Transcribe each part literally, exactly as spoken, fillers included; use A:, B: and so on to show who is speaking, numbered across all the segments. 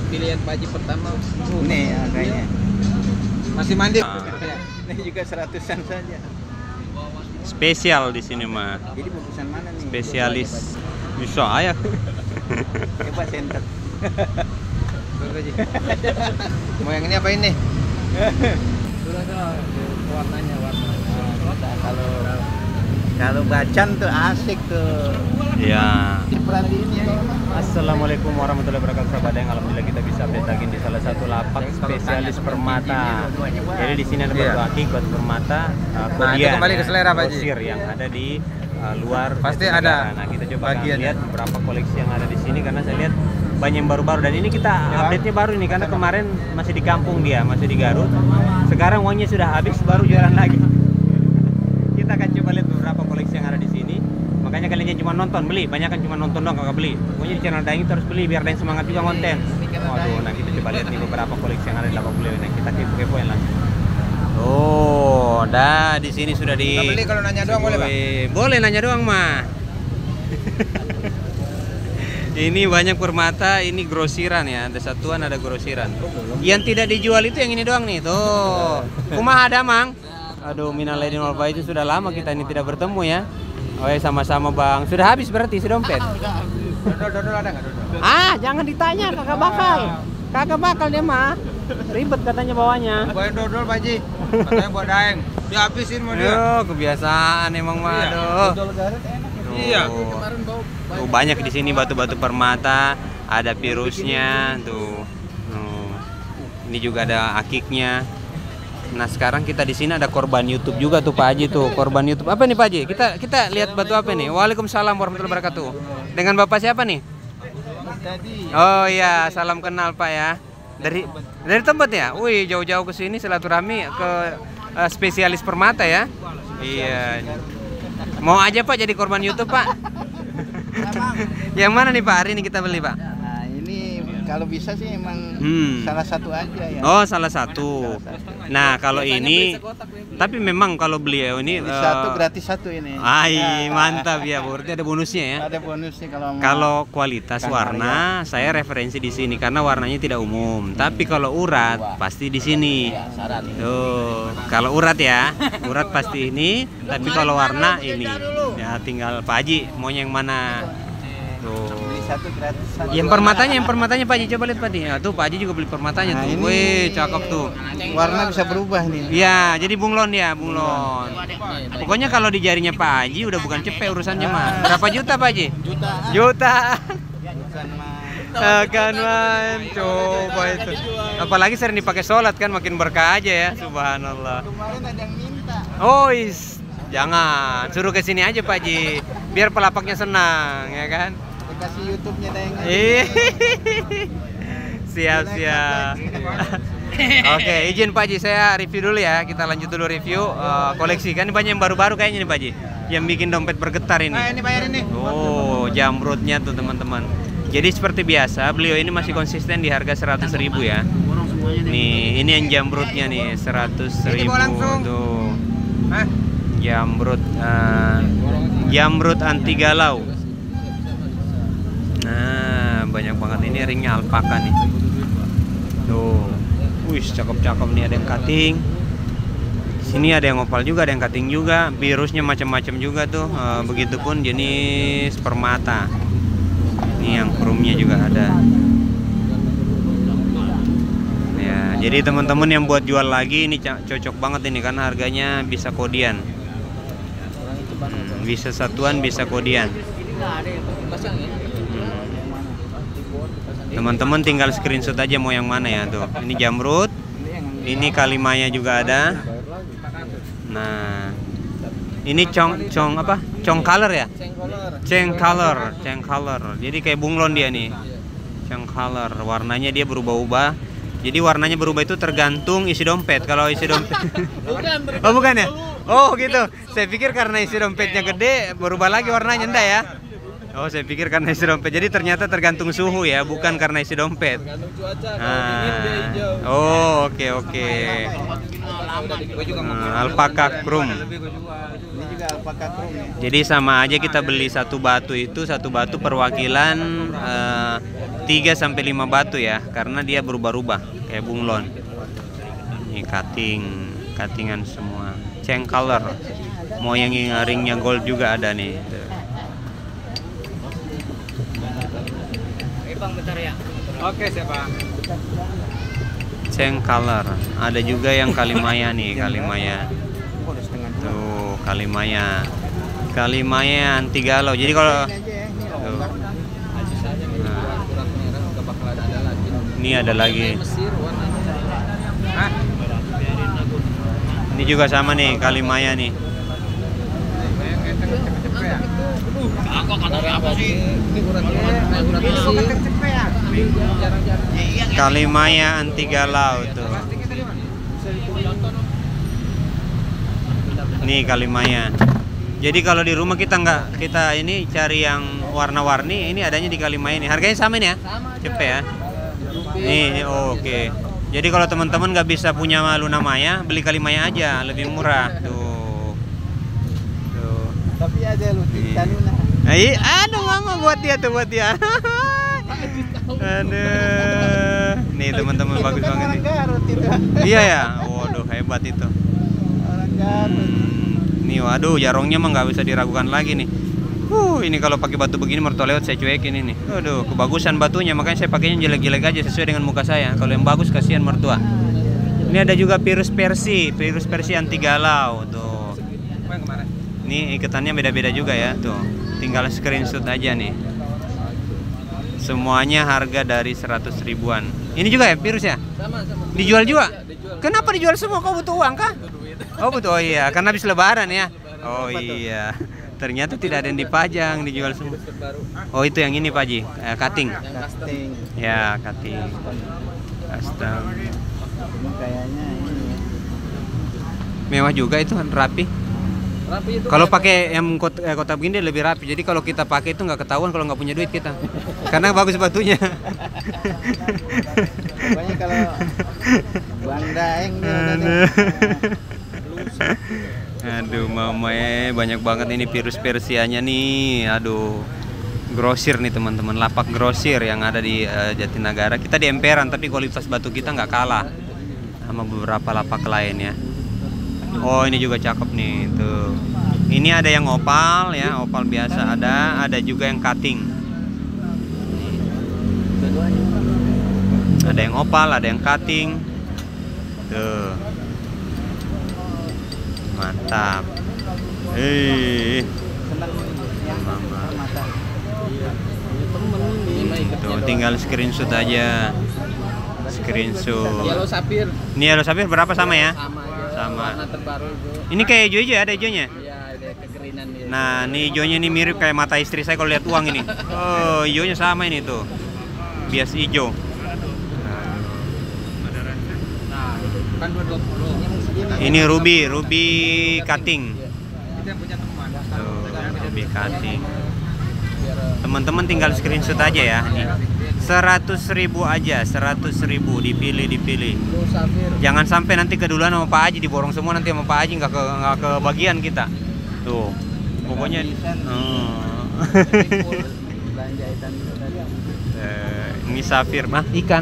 A: pilihan Pak Haji pertama.
B: Uh, nih ya, kayaknya.
A: Masih mandi.
B: Ah. Ini juga seratusan saja.
C: Spesial di sini mah.
B: Jadi bungkusan mana nih?
C: Spesialis. Bisa aja.
B: Coba center.
A: Mau yang ini apa ini? Sudah sudah warnanya warna.
B: Nah, kalau kalau bacan tuh asik tuh.
C: Ya.
B: Perhatiin ya.
C: Assalamualaikum warahmatullahi wabarakatuh. Sahabat yang alhamdulillah kita bisa update lagi di salah satu lapak spesialis permata. Jadi di sini ada batu
A: Iya.
C: akik, batu permata, uh,
A: Nah, itu
C: kodian,
A: kembali ke selera, Pak Haji.
C: grosir yang ada di uh, luar
A: Pasti
C: Jatinegara.
A: ada
C: Nah, kita coba akan
A: bagiannya.
C: lihat beberapa koleksi yang ada di sini karena saya lihat banyak yang baru-baru dan ini kita update-nya baru nih karena kemarin masih di kampung dia, masih di Garut. Sekarang uangnya sudah habis baru jualan lagi. Kita akan coba lihat beberapa koleksi yang ada di sini. Makanya kalian cuma nonton beli, banyak kan cuma nonton doang kagak beli. Pokoknya di channel Daeng itu harus beli biar lain semangat juga konten. Waduh, nah kita coba lihat nih beberapa koleksi yang ada di lapak beliau ini. Kita kepo-kepoin langsung. Oh, dah di sini sudah di.
A: Nggak beli kalau nanya doang boleh, Pak?
C: Boleh nanya doang mah. Ini banyak permata, ini grosiran ya, ada satuan ada grosiran. Yang tidak dijual itu yang ini doang nih, tuh. Kumaha ada mang? Aduh, minal aidin wal faizin, sudah lama kita ini tidak bertemu ya. Oh ya sama-sama bang, sudah habis berarti sedompet.
A: Dodol-dodol ada nggak dodol?
C: Ah, jangan ditanya, kagak bakal, kagak bakal dia mah. Ribet katanya bawanya.
A: Bawain dodol Pak Haji. Katanya buat Daeng. Dihabisin mau dia.
C: Yo, kebiasaan emang mah,
A: Iya.
C: aduh.
B: Dodol Garut enak.
A: Iya.
C: Tuh.
A: Kemarin bau.
C: Tuh banyak di sini batu-batu permata, ada virusnya, tuh. Tuh. Ini juga ada akiknya. Nah sekarang kita di sini ada korban YouTube juga tuh Pak Haji tuh, korban YouTube apa nih Pak Haji? Kita kita lihat batu apa nih? Waalaikumsalam warahmatullahi wabarakatuh. Dengan Bapak siapa nih?
B: Tadi.
C: Oh iya, salam kenal Pak ya. Dari dari tempat ya? Wih jauh-jauh ke sini silaturahmi ke uh, spesialis permata ya? Iya. Mau aja Pak jadi korban YouTube Pak? Yang mana nih Pak hari ini kita beli Pak?
B: Nah, ini kalau bisa sih emang
C: Hmm.
B: salah satu aja ya.
C: Oh salah satu. Nah kalau ini, tapi memang kalau beliau ini
B: Beli
C: eh,
B: satu gratis satu ini.
C: Ai mantap ya, berarti ada bonusnya ya.
B: Ada bonusnya kalau mau.
C: Kalau kualitas
B: Kan
C: warna, saya referensi di sini karena warnanya tidak umum. Tapi kalau urat pasti di sini.
B: Ya, syarat.
C: Tuh, kalau urat ya, urat pasti ini. Tapi kalau warna ini, ya tinggal Pak Haji maunya yang mana. Tuh.
B: Beli satu gratis satu.
C: Yang permatanya, yang permatanya Pak Haji coba lihat Pak Haji. Ya, tuh Pak Haji juga beli permatanya
B: Nah,
C: tuh.
B: ini
C: Wih, cakep tuh.
B: Warna bisa berubah nih.
C: Iya, jadi bunglon ya, bunglon. Pokoknya kalau di jarinya Pak Haji udah bukan cepet urusannya mah. Berapa juta Pak Haji?
B: Jutaan.
C: Jutaan.
B: Bukan mah.
C: Akan main, coba itu. Apalagi sering dipakai sholat kan makin berkah aja ya, subhanallah.
B: Kemarin ada yang minta.
C: Oh, is. Jangan, suruh ke sini aja Pak Haji, biar pelapaknya senang, ya kan?
B: Dikasih YouTube-nya Daeng aja.
C: Ih, siap siap. Oke, izin Pak Haji saya review dulu ya. Kita lanjut dulu review uh, koleksi kan ini banyak yang baru-baru kayaknya nih Pak Haji, yang bikin dompet bergetar ini.
A: Nah, ini bayar ini.
C: Oh, jamrutnya tuh teman-teman. Jadi seperti biasa, beliau ini masih konsisten di harga seratus ribu ya. Nih, ini yang jamrutnya nih, seratus ribu tuh.
A: Hah?
C: Jamrut, uh, jamrut anti galau. Nah, banyak banget ini ringnya alpaka nih. Tuh, wih, cakep-cakep nih, ada yang cutting. Sini ada yang opal juga, ada yang cutting juga. Virusnya macam-macam juga tuh. Uh, begitupun jenis permata. Ini yang chrome-nya juga ada. Ya, jadi teman-teman yang buat jual lagi ini cocok banget ini karena harganya bisa kodian. Hmm, bisa satuan, bisa kodian. Teman-teman tinggal screenshot aja mau yang mana ya tuh. Ini jamrut. Ini kalimanya juga ada. Nah, ini cong cong apa? Cong color ya? Ceng color, ceng color. Jadi kayak bunglon dia nih. Ceng color. Warnanya dia berubah-ubah. Jadi warnanya berubah itu tergantung isi dompet. Kalau isi dompet oh bukan ya? Oh gitu. Saya pikir karena isi dompetnya gede berubah lagi warnanya, enggak ya? Oh saya pikir karena isi dompet. Jadi ternyata tergantung suhu ya, bukan karena isi dompet. Ah. Oh oke oke. Nah, alpaka chrome.
B: Ini juga alpaka chrome ya.
C: Jadi sama aja kita beli satu batu itu, satu batu perwakilan uh, tiga sampai lima batu ya, karena dia berubah-ubah kayak bunglon. Ini cutting, cuttingan semua. Ceng color. Mau yang ringnya gold juga ada nih.
A: Oke, siapa?
C: Ceng color. Ada juga yang Kalimaya nih, Kalimaya. Tuh, Kalimaya. Kalimaya anti galau. Jadi kalau tuh. Nah, ini ada lagi. Ini juga sama nih, Kalimaya nih. Kalimaya anti galau tuh. Nih Kalimaya. Jadi kalau di rumah kita nggak, kita ini cari yang warna-warni, ini adanya di Kalimaya ini. Harganya sama nih ya? Cepet ya. Nih, oh, oke. Okay. Jadi kalau teman-teman nggak bisa punya Luna Maya, beli Kalimaya aja, lebih murah tuh. Tuh.
B: Tapi ada lu Tinta Luna.
C: Iya, aduh mama buat dia tuh buat dia. Aduh. Nih teman-teman bagus banget nih. Iya ya. Waduh hebat itu.
B: Orang Garut.
C: Hmm, nih waduh jarongnya mah nggak bisa diragukan lagi nih. Uh, ini kalau pakai batu begini mertua lewat saya cuekin ini. Waduh, kebagusan batunya makanya saya pakainya jelek-jelek aja sesuai dengan muka saya. Kalau yang bagus kasihan mertua. Ini ada juga Pirus Persi, Pirus Persi anti galau tuh. Ini ikatannya beda-beda juga ya tuh. Tinggal screenshot aja nih. Semuanya harga dari seratus ribuan. Ini juga ya Pirus ya?
A: Sama, sama.
C: Dijual juga? Kenapa dijual semua? Kau butuh uang kah? Oh butuh, oh iya, karena habis lebaran ya. Oh iya. Ternyata tidak ada yang dipajang, dijual semua. Oh itu yang ini Pak Ji, eh, cutting.
B: Casting.
C: Ya cutting. Astaga.
B: Ini kayaknya ini.
C: Mewah juga itu, rapi.
A: Rapi itu.
C: Kalau pakai yang kota, eh, kota begini dia lebih rapi. Jadi kalau kita pakai itu nggak ketahuan kalau nggak punya duit kita. Karena bagus batunya.
B: Pokoknya kalau Bandaeng
C: Aduh mama eh banyak banget ini Pirus Persianya nih. Aduh. Grosir nih teman-teman, lapak grosir yang ada di uh, Jatinegara. Kita di emperan tapi kualitas batu kita nggak kalah sama beberapa lapak lain ya. Oh ini juga cakep nih tuh. Ini ada yang opal ya, opal biasa ada, ada juga yang cutting. Ada yang opal, ada yang cutting. Tuh. Mantap. Eh. Tuh tinggal screenshot aja. Screenshot.
A: Yellow Sapphire.
C: Ini Yellow Sapphire berapa sama ya?
A: Sama aja.
C: Sama.
A: Warna terbaru itu.
C: Ini kayak hijau-hijau ya, ada hijaunya?
A: Iya, ada kegerinan dia.
C: Nah, ini hijaunya ini mirip kayak mata istri saya kalau lihat uang ini. Oh, hijaunya sama ini tuh. Bias hijau.
A: Kan dua ratus dua puluh.
C: Ini ruby, ruby cutting.
A: Itu yang punya teman.
C: Tuh, ruby cutting. Teman-teman tinggal screenshot aja ya nih. seratus ribu aja, seratus ribu dipilih dipilih.
A: Blue Sapphire.
C: Jangan sampai nanti keduluan sama Pak Haji, diborong semua nanti sama Pak Haji nggak ke nggak ke bagian kita. Tuh. Pokoknya oh.
B: belanja ikan itu tadi.
C: Eh, ini safir mah ikan.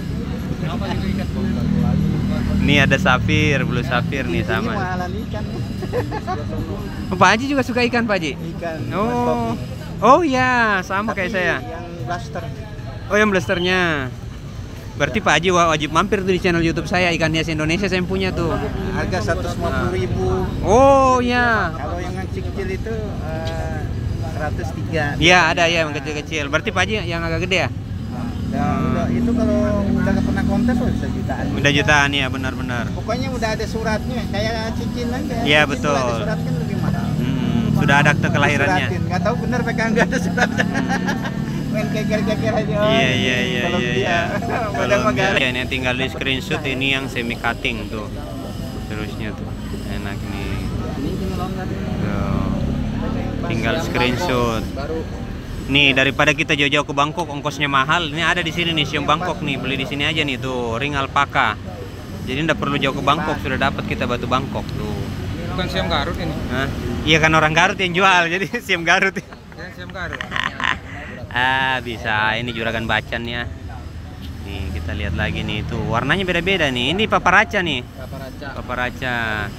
C: Ini ada safir, blue safir nih
B: Ini
C: sama.
B: mahalan ikan.
C: Oh, Pak Haji juga suka ikan Pak Haji?
B: Ikan.
C: Oh. Oh ya, sama kayak
B: Tapi
C: saya.
B: Yang blaster.
C: Oh, yang blasternya. Berarti Pak Haji wajib mampir tuh di channel YouTube saya, Ikan Hias Indonesia saya yang punya tuh.
B: Harga seratus lima puluh ribu.
C: Oh ya.
B: Kalau yang kecil-kecil itu uh, seratus tiga.
C: Iya ada ya yang kecil-kecil. Berarti Pak Haji yang agak gede ya?
B: Nah, udah, itu kalau udah pernah kontes udah bisa jutaan.
C: Udah jutaan ya, benar-benar.
B: Pokoknya udah ada suratnya, kayak cincin aja.
C: Iya,
B: Cincin
C: betul.
B: kalau ada surat kan lebih mahal.
C: Hmm, sudah ada akte kelahirannya.
B: Disuratin. Nggak tahu benar mereka nggak ada surat. Main keker-keker aja. Oh,
C: Iya iya iya
B: kalau
C: iya.
B: dia-
C: iya.
B: Padahal
C: Kalau
B: mah garis.
C: dia ini tinggal di screenshot ini yang semi cutting tuh. Terusnya tuh. Enak nih. Tuh. Tinggal screenshot.
A: Baru
C: Nih daripada kita jauh-jauh ke Bangkok ongkosnya mahal, ini ada di sini nih Siom Bangkok nih, beli di sini aja nih tuh, ring alpaka. Jadi nggak perlu jauh ke Bangkok, sudah dapat kita batu Bangkok tuh.
A: bukan Siam Garut ini.
C: Hah? Iya kan orang Garut yang jual, jadi Siom Garut.
A: Ya, Siam Garut.
C: Ah, bisa. Ini juragan Bacan ya. Nih, kita lihat lagi nih. Tuh, warnanya beda-beda nih. Ini paparaca nih.
A: Paparaca.
C: Paparaca.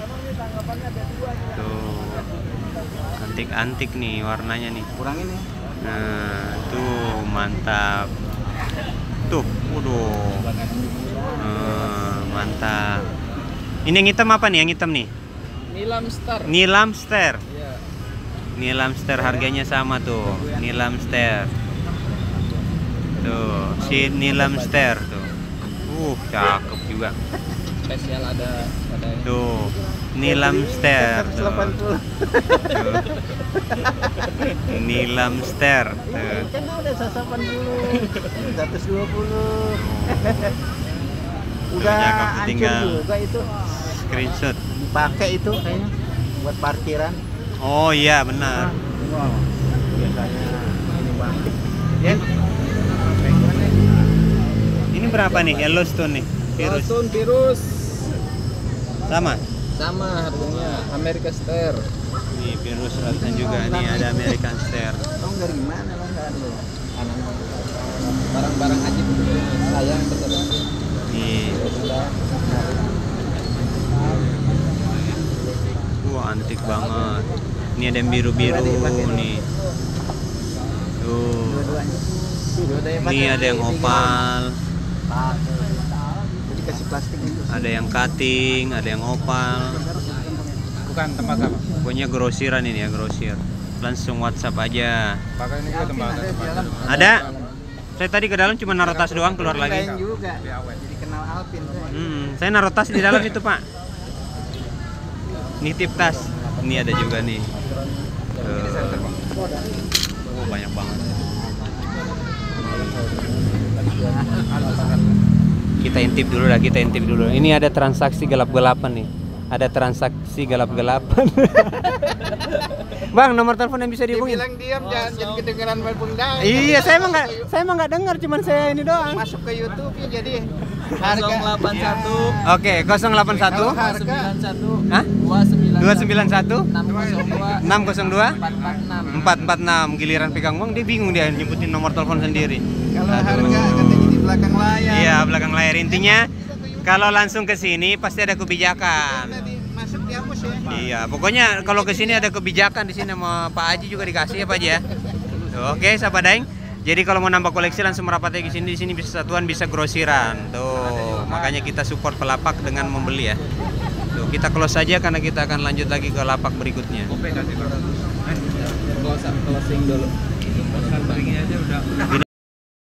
C: Tuh. Antik-antik nih warnanya nih.
B: Kurang ini.
C: Nah, tuh mantap. Tuh, waduh. Nah, mantap. Ini yang hitam apa nih? Yang hitam nih?
A: Nilamster.
C: Nilamster.
A: Iya.
C: Nilamster harganya sama tuh. Nilamster. Tuh, si Nilamster tuh. Uh, cakep juga.
A: Spesial ada ada yang
C: Tuh, Nilamster.
B: seratus
C: Tuh.
B: delapan puluh.
C: Tuh. Nilamster. Tuh.
B: Kan udah seratus delapan puluh. seratus dua puluh. Udah
C: Cakep,
B: hancur
C: tinggal
B: juga itu.
C: Screenshot.
B: Dipakai itu kayaknya buat parkiran.
C: Oh iya, benar.
B: Wow. Biasanya ini banget. Ya.
C: Ini berapa nih? Yellowstone nih. Virus.
A: Yellowstone virus.
C: Sama.
A: Sama harganya American Star.
C: Nih virus ratusan juga nih, ada American Star.
B: Oh, enggak gimana lah enggak lu.
A: Barang-barang aja begitu. Sayang betul.
C: Nih. Wah, antik banget. Ini ada yang biru-biru nih. Tuh. Ini ada yang opal,
B: Dikasih plastik itu.
C: ada yang cutting, ada yang opal.
A: Bukan tempat apa?
C: Pokoknya grosiran ini ya, grosir. Langsung WhatsApp aja.
A: Pakai ini juga tempat tempat.
C: Ada? Saya tadi ke dalam cuma naruh tas doang, keluar lagi.
B: Lain juga. Jadi kenal Alvin.
C: Hmm, saya naruh tas di dalam itu, Pak. Nitip tas. Ini ada juga nih. Tuh. Oh, banyak banget. Kita intip dulu lah, kita intip dulu. Ini ada transaksi gelap-gelapan nih. Ada transaksi gelap-gelapan. Bang, nomor telepon yang bisa
B: Dia
C: dihubungi.
B: bilang diam jangan jangan kedengeran Bang Dai.
C: Iya, saya emang nggak, saya emang nggak dengar, cuman saya ini doang.
B: Masuk ke YouTube ya jadi harga
A: nol delapan satu
C: Oke, nol delapan satu
B: Kalau harga
A: sembilan satu
C: Hah?
A: dua sembilan
C: dua sembilan satu
A: enam nol dua
C: enam nol dua
A: empat empat enam.
C: empat empat enam. Giliran pegang uang dia bingung, dia nyebutin nomor telepon sendiri.
B: kalau
C: Aduh.
B: harga katanya di belakang layar.
C: Iya, belakang layar. Intinya kalau langsung ke sini pasti ada kebijakan.
B: Nanti masuk dihapus ya.
C: Iya, pokoknya kalau ke sini ada kebijakan di sini sama Pak Haji juga dikasih ya Pak Haji ya. Tuh, oke, sahabat Daeng. Jadi kalau mau nambah koleksi langsung merapat ke sini, di sini bisa satuan, bisa grosiran. Tuh, makanya kita support pelapak dengan membeli ya. Tuh, kita close saja karena kita akan lanjut lagi ke lapak berikutnya.
A: Close closing dulu.